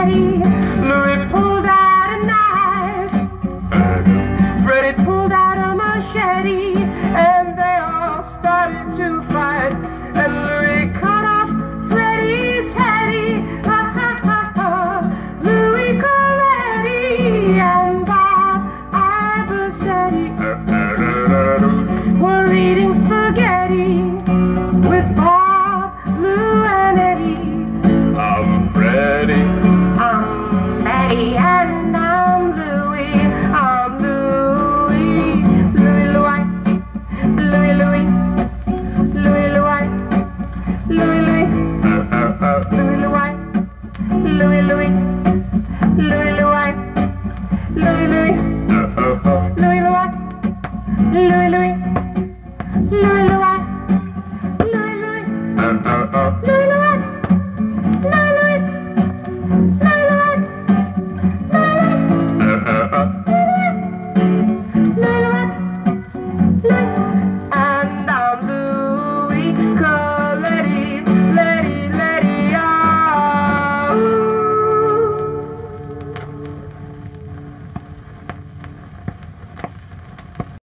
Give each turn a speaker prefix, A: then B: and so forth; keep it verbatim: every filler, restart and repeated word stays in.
A: spaghetti. Louis pulled out a knife. Freddie pulled out a machete, and they all started to fight. And Louis cut off Freddie's heady. Ha ha ha ha. Louis Coletti and Bob Iversetti were eating spaghetti with Bob, Lou, and Eddie.
B: I'm Freddie.
A: I'm Betty, and I'm Louie. I'm Louie. Louie Louie. Louie Louie. Louie Louie. Louie Louie. Louie Louie. Louie Louie. Louie Louie. Louie Louie. Louie Louie. Louie Louie. Louie Louie. Louie Louie. Louie